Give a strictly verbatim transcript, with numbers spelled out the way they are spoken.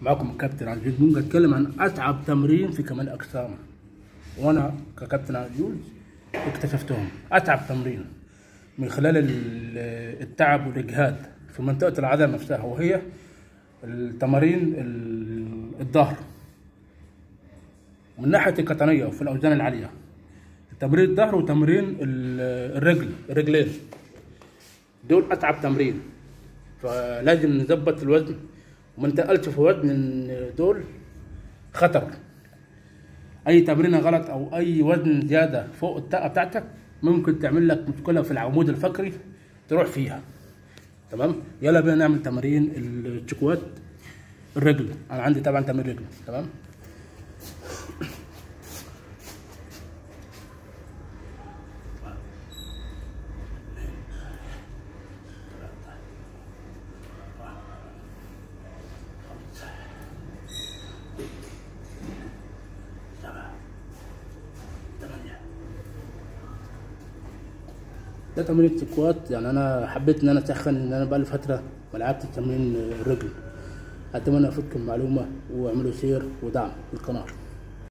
معكم الكابتن عزيز بن اتكلم عن اتعب تمرين في كمال الاجسام، وانا ككابتن عزيز اكتشفتهم اتعب تمرين من خلال التعب والاجهاد في منطقه العضله نفسها، وهي التمارين الظهر من ناحيه القطنيه وفي الاوزان العاليه. تمرين الظهر وتمرين الرجل الرجلين دول اتعب تمرين، فلازم نظبط الوزن، وما نتقلش في وزن دول خطر. اي تمرينه غلط او اي وزن زياده فوق الطاقه بتاعتك ممكن تعمل لك مشكله في العمود الفقري تروح فيها. تمام، يلا بينا نعمل تمارين السكوات الرجل. انا عندي طبعا تمرين رجل. تمام، ده تمرين سكوات. يعني انا حبيت ان انا اسخن، ان انا بقالي فتره ما لعبتش تمرين الرجل. اتمنى افيدكم معلومه، واعملوا شير ودعم للقناه.